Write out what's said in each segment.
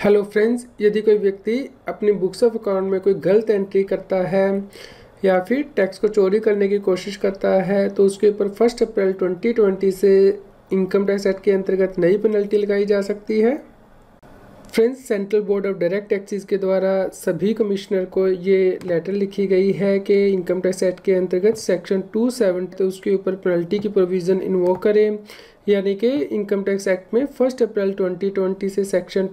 Hello friends, यदि कोई व्यक्ति अपनी बुक्स ऑफ अकाउंट में कोई गलत एंट्री करता है या फिर टैक्स को चोरी करने की कोशिश करता है तो उसके ऊपर 1 अप्रैल 2020 से इनकम टैक्स एक्ट के अंतर्गत नई पेनल्टी लगाई जा सकती है। Friends, central board of direct taxes के द्वारा सभी कमिश्नर को ये लेटर लिखी गई है कि इनकम टैक्स एक्ट के अंतर्गत सेक्शन 270 तो उसके ऊपर पेनल्टी की प्रोविज़न इन्वोक करें। यानी कि इनकम टैक्स एक्ट में 1 अप्रैल 2020 से सेक्शन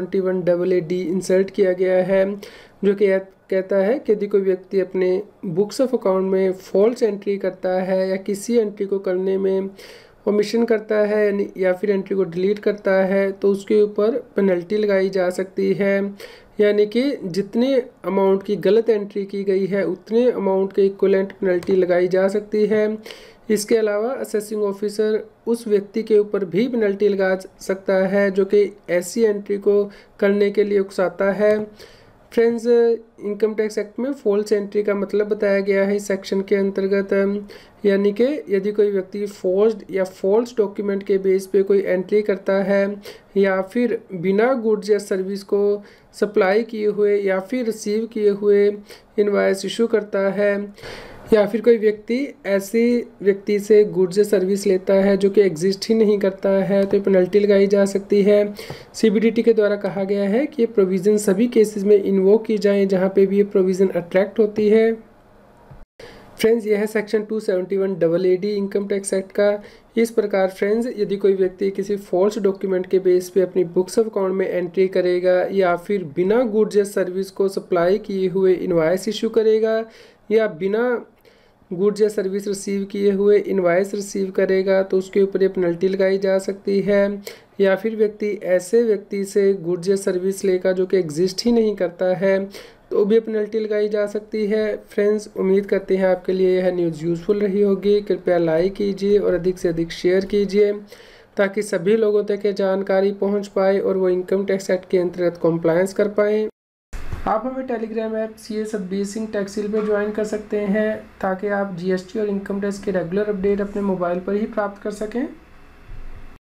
271 AD इंसर्ट किया गया है, जो कि कहता है कि यदि कोई व्यक्ति अपने बुक्स ऑफ अकाउंट में फॉल्स एंट्री करता है या किसी एंट्री को करने में ओमिशन करता है या फिर एंट्री को डिलीट करता है तो उसके ऊपर पेनल्टी लगाई जा सकती है। यानी कि जितने अमाउंट की गलत एंट्री की गई है उतने अमाउंट के इक्विवेलेंट पेनल्टी लगाई जा सकती है। इसके अलावा असेसिंग ऑफिसर उस व्यक्ति के ऊपर भी पेनल्टी लगा सकता है जो कि ऐसी एंट्री को करने के लिए उकसाता है। फ्रेंड्स, इनकम टैक्स एक्ट में फॉल्स एंट्री का मतलब बताया गया है इस सेक्शन के अंतर्गत, यानी कि यदि कोई व्यक्ति फोर्स्ड या फॉल्स डॉक्यूमेंट के बेस पे कोई एंट्री करता है या फिर बिना गुड्स या सर्विस को सप्लाई किए हुए या फिर रिसीव किए हुए इनवॉइस इशू करता है या फिर कोई व्यक्ति ऐसे व्यक्ति से गुड्स या सर्विस लेता है जो कि एग्जिस्ट ही नहीं करता है तो पेनल्टी लगाई जा सकती है। सीबीडीटी के द्वारा कहा गया है कि ये प्रोविज़न सभी केसेस में इन्वोक की जाए जहां पे भी ये प्रोविज़न अट्रैक्ट होती है। फ्रेंड्स, यह है section 271 AD income tax act का। इस प्रकार फ्रेंड्स, यदि कोई व्यक्ति किसी फॉल्स डॉक्यूमेंट के बेस पे अपनी बुक्स ऑफ अकाउंट में एंट्री करेगा या फिर बिना गुड्स या सर्विस को सप्लाई किए हुए इनवॉइस इशू करेगा या बिना गुड्स या सर्विस रिसीव किए हुए इनवॉइस रिसीव करेगा तो उसके ऊपर ये पेनल्टी लगाई जा सकती है। या फिर व्यक्ति ऐसे व्यक्ति से गुड्स या सर्विस लेगा जो कि एग्जिस्ट ही नहीं करता है तो भी पेनल्टी लगाई जा सकती है। फ्रेंड्स, उम्मीद करते हैं आपके लिए यह न्यूज़ यूज़फुल रही होगी। कृपया लाइक कीजिए और अधिक से अधिक शेयर कीजिए ताकि सभी लोगों तक ये जानकारी पहुंच पाए और वो इनकम टैक्स एक्ट के अंतर्गत कॉम्प्लायंस कर पाएँ। आप हमें Telegram app CA Satbir Singh टैक्सील पे ज्वाइन कर सकते हैं ताकि आप GST और इनकम टैक्स के रेगुलर अपडेट अपने मोबाइल पर ही प्राप्त कर सकें।